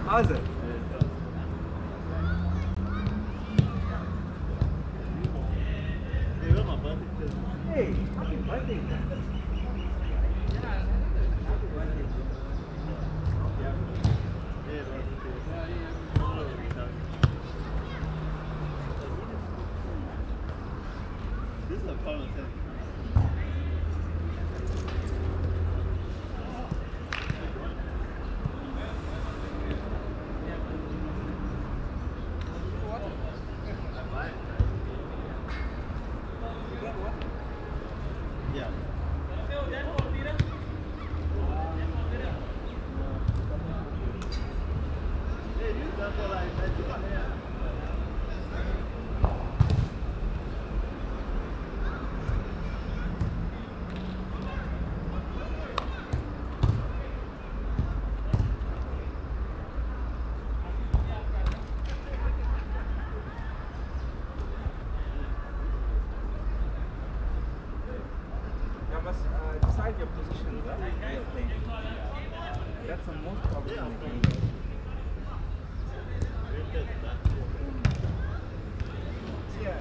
How's it? Hey, happy birthday. This is a fun thing. Yeah. You must decide your position, right? You're playing. That's the most problem in the game. Yeah.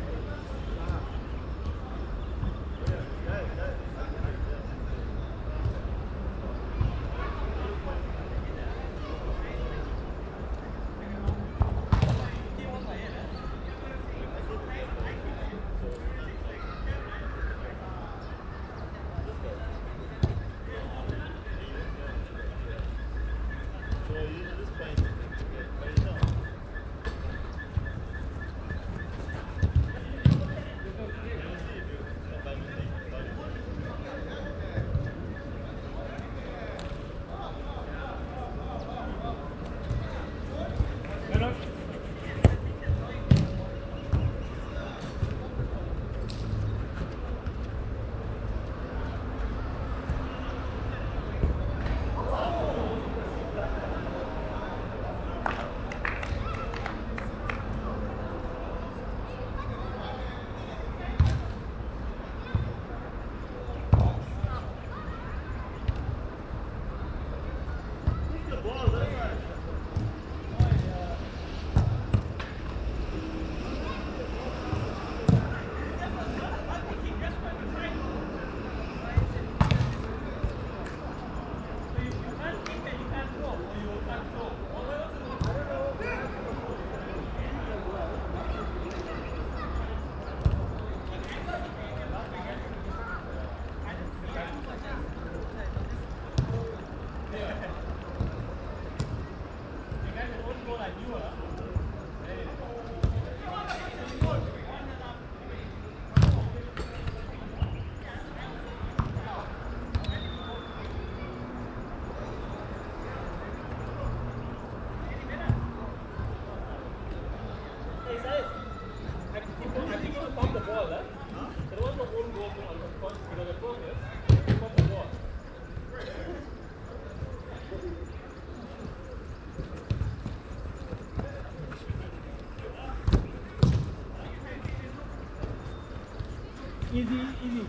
Easy, easy.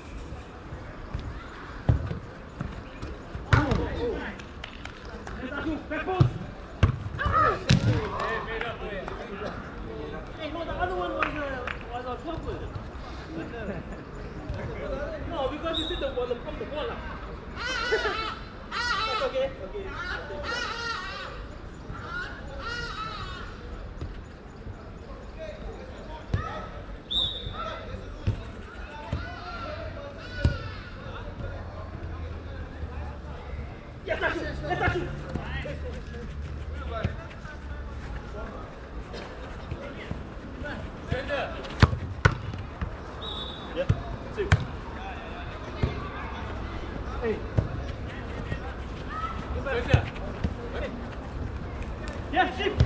Back post. Hey, no, the other one was on purpose. No, because you see the ball, pump the ball up. That's okay. Okay. Yes, that's it. Yes, that's it. Yeah. Two. Hey. Yeah, shift.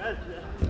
That's